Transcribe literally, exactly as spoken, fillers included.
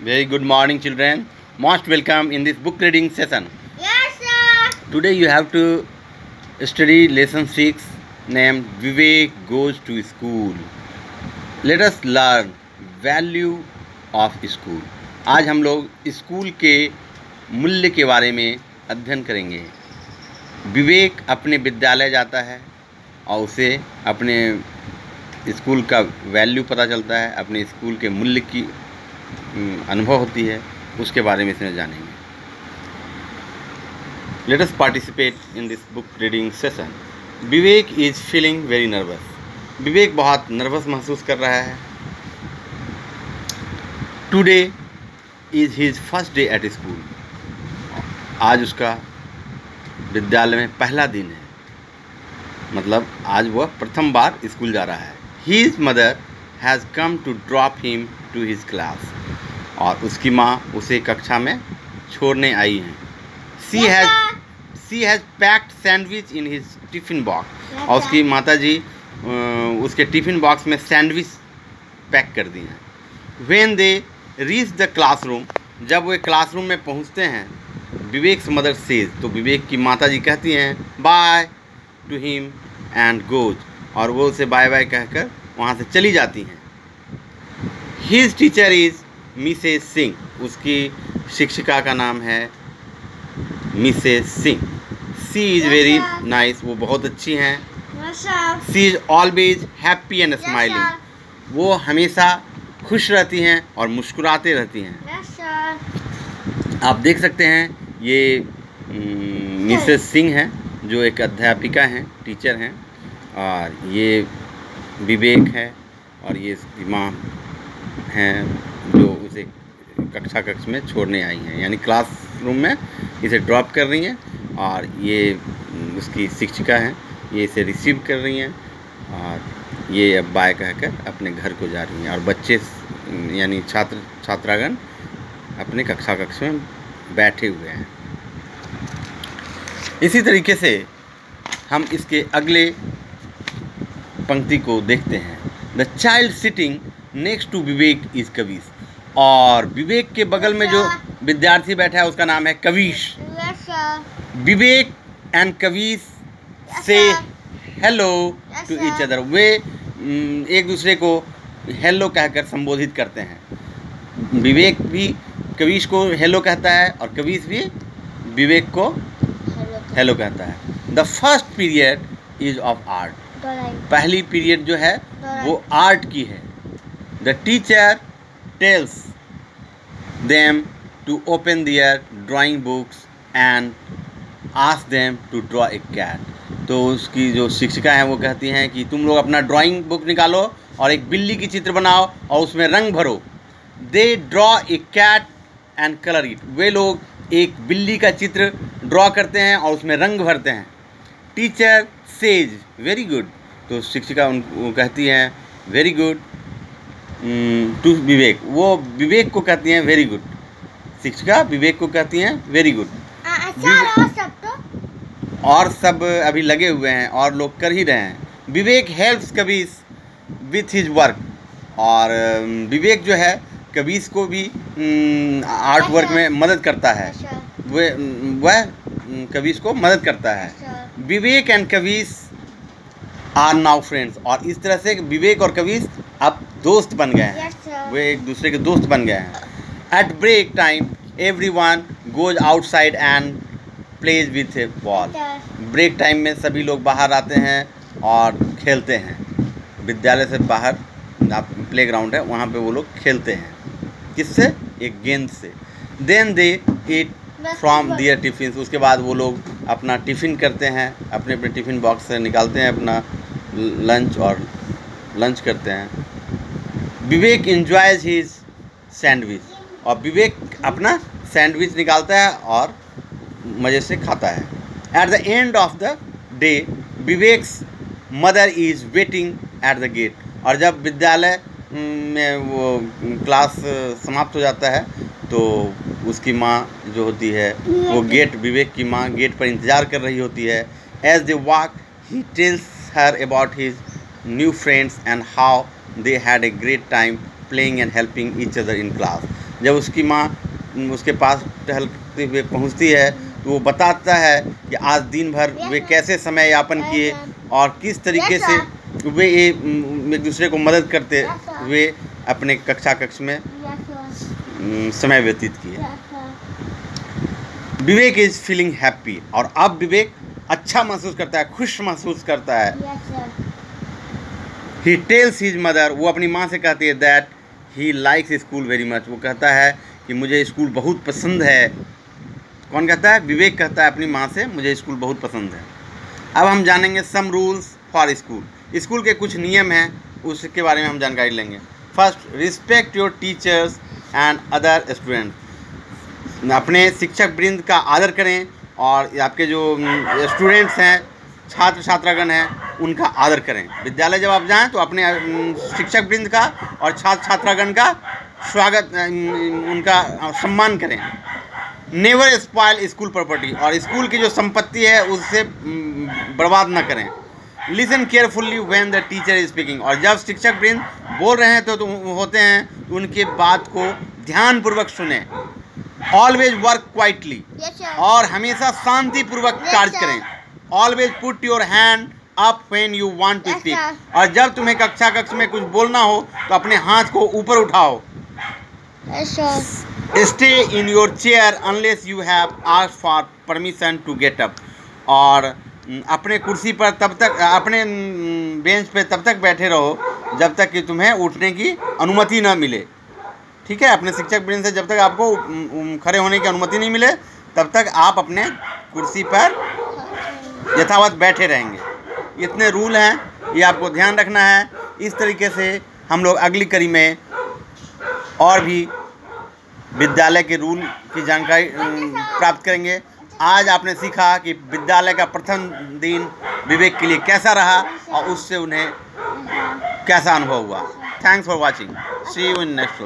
Very good morning, children. Most welcome in this book reading session. Yes, sir. Today you have to study lesson six named Vivek Goes to School. Let us learn value of school. आज हम लोग school के मूल्य के बारे में अध्ययन करेंगे। विवेक अपने विद्यालय जाता है और उसे अपने स्कूल का वैल्यू पता चलता है, अपने स्कूल के मूल्य की अनुभव होती है, उसके बारे में इसमें जानेंगे। Let us participate in this book reading session. Vivek is feeling very nervous. Vivek बहुत नर्वस महसूस कर रहा है। Today is his first day at school. आज उसका विद्यालय में पहला दिन है, मतलब आज वह प्रथम बार स्कूल जा रहा है। His mother has come to drop him to his class. और उसकी माँ उसे कक्षा में छोड़ने आई हैं। She has she has packed sandwich in his tiffin box. और उसकी माताजी उसके टिफ़िन बॉक्स में सैंडविच पैक कर दी हैं। When they reach the classroom, जब वे क्लासरूम में पहुँचते हैं, विवेक मदर सेज, तो विवेक की माताजी कहती हैं bye to him and goes, और वो उसे बाय बाय कहकर वहाँ से चली जाती हैं। His teacher is Mrs Singh. उसकी शिक्षिका का नाम है Mrs Singh. She is very nice. वो बहुत अच्छी हैं। She is always happy and smiling. वो हमेशा खुश रहती हैं और मुस्कुराते रहती हैं। yes, आप देख सकते हैं ये मिसेस सिंह हैं, जो एक अध्यापिका हैं, टीचर हैं, और ये विवेक है और ये इसकी माँ हैं जो उसे कक्षा कक्ष में छोड़ने आई हैं, यानी क्लासरूम में इसे ड्रॉप कर रही हैं, और ये उसकी शिक्षिका हैं, ये इसे रिसीव कर रही हैं, और ये अब बाय कहकर अपने घर को जा रही हैं, और बच्चे यानी छात्र छात्रागण अपने कक्षा कक्ष में बैठे हुए हैं। इसी तरीके से हम इसके अगले पंक्ति को देखते हैं। The child sitting next to Vivek is Kavish. और विवेक के बगल में जो विद्यार्थी बैठा है उसका नाम है Kavish. yes, Vivek and Kavish say hello to each other. वे एक दूसरे को हेलो कहकर संबोधित करते हैं। विवेक भी कवीश को हेलो कहता है और कवीश भी विवेक को हेलो कहता है। The first period is of art. पहली पीरियड जो है वो आर्ट की है। The teacher tells them to open their drawing books and ask them to draw a cat. तो उसकी जो शिक्षिका हैं वो कहती हैं कि तुम लोग अपना ड्राइंग बुक निकालो और एक बिल्ली की चित्र बनाओ और उसमें रंग भरो। They draw a cat and colour it. वे लोग एक बिल्ली का चित्र ड्रॉ करते हैं और उसमें रंग भरते हैं। Teacher says very good. तो शिक्षिका उनको कहती हैं वेरी गुड टू विवेक। वो विवेक को कहती हैं वेरी गुड। शिक्षिका विवेक को कहती हैं वेरी गुड। और सब तो और सब अभी लगे हुए हैं और लोग कर ही रहे हैं। Vivek helps Kabish with his work. और विवेक जो है कबीश को भी आर्ट वर्क में मदद करता है। वह वह कबीश को मदद करता है। Vivek and Kabish are now friends. और इस तरह से विवेक और कबीश अब दोस्त बन गए हैं। yes, वे एक दूसरे के दोस्त बन गए हैं। At break time everyone goes outside and plays with a ball. Break time में सभी लोग बाहर आते हैं और खेलते हैं। विद्यालय से बाहर प्ले ग्राउंड है, वहाँ पे वो लोग खेलते हैं। किससे? एक गेंद से। Then they eat from their tiffin. उसके बाद वो लोग अपना टिफ़िन करते हैं, अपने अपने टिफ़िन बॉक्स से निकालते हैं अपना लंच और लंच करते हैं। Vivek enjoys his sandwich. और विवेक अपना सैंडविच निकालता है और मज़े से खाता है। At the end of the day Vivek's mother is waiting at the gate. और जब विद्यालय में वो क्लास समाप्त हो जाता है तो उसकी माँ जो होती है वो गेट विवेक की माँ गेट पर इंतज़ार कर रही होती है। As they walk he tells her about his new friends and how they had a great time playing and helping each other in class. जब उसकी माँ उसके पास टहलते हुए पहुँचती है तो वो बताता है कि आज दिन भर वे कैसे समय यापन किए और किस तरीके से वे एक दूसरे को मदद करते हुए अपने कक्षा कक्ष में समय व्यतीत किए। विवेक इज फीलिंग हैप्पी, और अब विवेक अच्छा महसूस करता है, खुश महसूस करता है। ही टेल्स हिज मदर, वो अपनी माँ से कहती है that he likes school very much, वो कहता है कि मुझे स्कूल बहुत पसंद है। कौन कहता है? विवेक कहता है अपनी माँ से, मुझे स्कूल बहुत पसंद है। अब हम जानेंगे some rules for school. School के कुछ नियम हैं, उसके बारे में हम जानकारी लेंगे। First, respect your teachers and other students, अपने शिक्षक वृंद का आदर करें और आपके जो स्टूडेंट्स हैं, छात्र छात्रागण हैं, उनका आदर करें। विद्यालय जब आप जाएं तो अपने शिक्षक वृंद का और छात्र छात्रागण का स्वागत, उनका सम्मान करें। नेवर स्पॉइल स्कूल प्रॉपर्टी, और स्कूल की जो संपत्ति है उससे बर्बाद ना करें। Listen carefully when the teacher is speaking, और जब शिक्षक वृंद बोल रहे हैं तो, तो होते हैं तो उनके बात को ध्यानपूर्वक सुने। ऑलवेज वर्क क्वाइटली, और हमेशा शांतिपूर्वक कार्य करें। Always put your hand up when you want to speak, और जब तुम्हें कक्षा कक्ष में कुछ बोलना हो तो अपने हाथ को ऊपर उठाओ। Stay in your chair unless you have asked for permission to get up, और अपने कुर्सी पर तब तक, अपने बेंच पे तब तक बैठे रहो जब तक कि तुम्हें उठने की अनुमति न मिले। ठीक है, अपने शिक्षक वृंद से जब तक आपको खड़े होने की अनुमति नहीं मिले तब तक आप अपने कुर्सी पर यथावत बैठे रहेंगे। इतने रूल हैं, ये आपको ध्यान रखना है। इस तरीके से हम लोग अगली कड़ी में और भी विद्यालय के रूल की जानकारी प्राप्त करेंगे। आज आपने सीखा कि विद्यालय का प्रथम दिन विवेक के लिए कैसा रहा और उससे उन्हें कैसा अनुभव हुआ। Thanks for watching, see you in next.